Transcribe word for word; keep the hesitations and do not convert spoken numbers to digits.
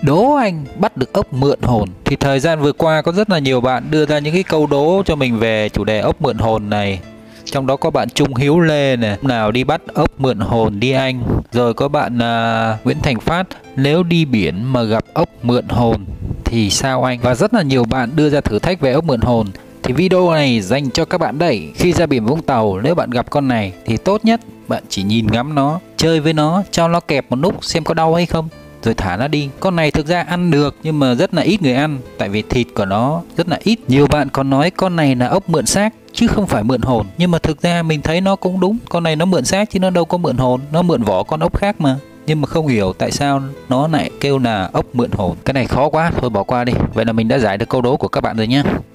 Đố anh bắt được ốc mượn hồn. Thì thời gian vừa qua có rất là nhiều bạn đưa ra những cái câu đố cho mình về chủ đề ốc mượn hồn này. Trong đó có bạn Trung Hiếu Lê nè, nào đi bắt ốc mượn hồn đi anh. Rồi có bạn à, Nguyễn Thành Phát, nếu đi biển mà gặp ốc mượn hồn thì sao anh? Và rất là nhiều bạn đưa ra thử thách về ốc mượn hồn. Thì video này dành cho các bạn đây. Khi ra biển Vũng Tàu, nếu bạn gặp con này thì tốt nhất bạn chỉ nhìn ngắm nó, chơi với nó, cho nó kẹp một nút xem có đau hay không, rồi thả nó đi. Con này thực ra ăn được nhưng mà rất là ít người ăn, tại vì thịt của nó rất là ít. Nhiều bạn còn nói con này là ốc mượn xác chứ không phải mượn hồn, nhưng mà thực ra mình thấy nó cũng đúng. Con này nó mượn xác chứ nó đâu có mượn hồn, nó mượn vỏ con ốc khác mà. Nhưng mà không hiểu tại sao nó lại kêu là ốc mượn hồn. Cái này khó quá, thôi bỏ qua đi. Vậy là mình đã giải được câu đố của các bạn rồi nhé.